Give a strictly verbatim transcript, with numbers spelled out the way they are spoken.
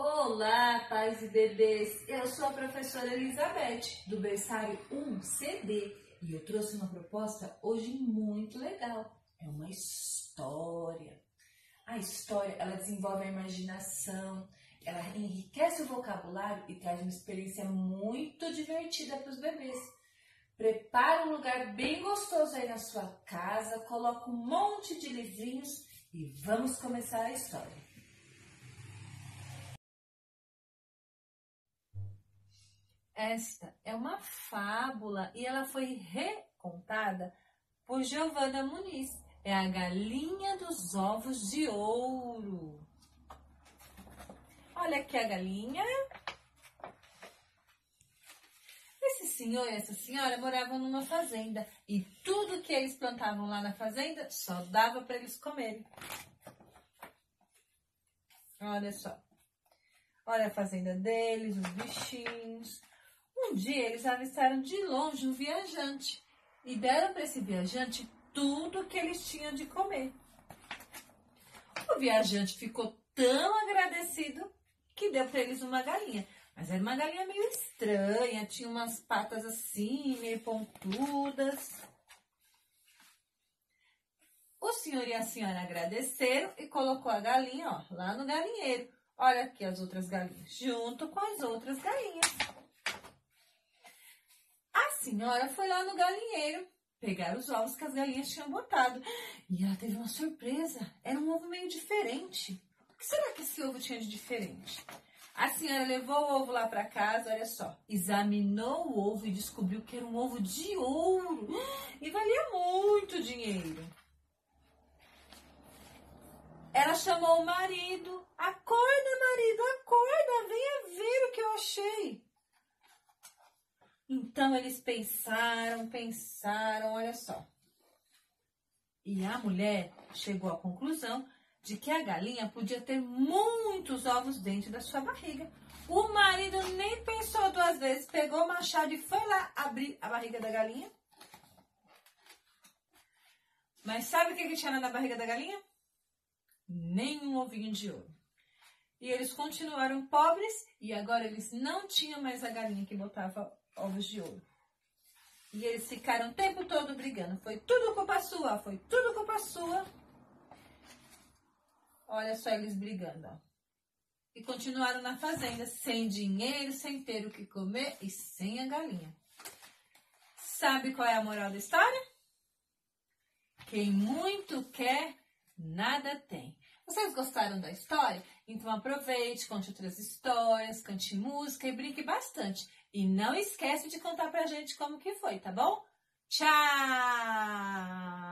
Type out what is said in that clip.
Olá, pais e bebês! Eu sou a professora Elizabeth, do berçário um C D, e eu trouxe uma proposta hoje muito legal. É uma história. A história, ela desenvolve a imaginação, ela enriquece o vocabulário e traz uma experiência muito divertida para os bebês. Prepara um lugar bem gostoso aí na sua casa, coloca um monte de livrinhos e vamos começar a história. Esta é uma fábula e ela foi recontada por Giovanna Muniz. É a galinha dos ovos de ouro. Olha aqui a galinha. Esse senhor e essa senhora moravam numa fazenda e tudo que eles plantavam lá na fazenda só dava para eles comerem. Olha só. Olha a fazenda deles, os bichinhos. Um dia eles avistaram de longe um viajante e deram para esse viajante tudo que eles tinham de comer. O viajante ficou tão agradecido que deu para eles uma galinha. Mas era uma galinha meio estranha, tinha umas patas assim, meio pontudas. O senhor e a senhora agradeceram e colocou a galinha ó, lá no galinheiro. Olha aqui as outras galinhas, junto com as outras galinhas. A senhora foi lá no galinheiro pegar os ovos que as galinhas tinham botado. E ela teve uma surpresa. Era um ovo meio diferente. O que será que esse ovo tinha de diferente? A senhora levou o ovo lá para casa, olha só. Examinou o ovo e descobriu que era um ovo de ouro. E valia muito dinheiro. Ela chamou o marido. Acorda, marido, acorda. Venha ver o que eu achei. Então, eles pensaram, pensaram, olha só. E a mulher chegou à conclusão de que a galinha podia ter muitos ovos dentro da sua barriga. O marido nem pensou duas vezes, pegou o machado e foi lá abrir a barriga da galinha. Mas sabe o que, que tinha na barriga da galinha? Nenhum ovinho de ouro. E eles continuaram pobres e agora eles não tinham mais a galinha que botava ovos de ouro. E eles ficaram o tempo todo brigando. Foi tudo culpa sua, foi tudo culpa sua. Olha só eles brigando, ó. E continuaram na fazenda, sem dinheiro, sem ter o que comer e sem a galinha. Sabe qual é a moral da história? Quem muito quer, nada tem. Vocês gostaram da história? Então aproveite, conte outras histórias, cante música e brinque bastante. E não esquece de contar pra gente como que foi, tá bom? Tchau!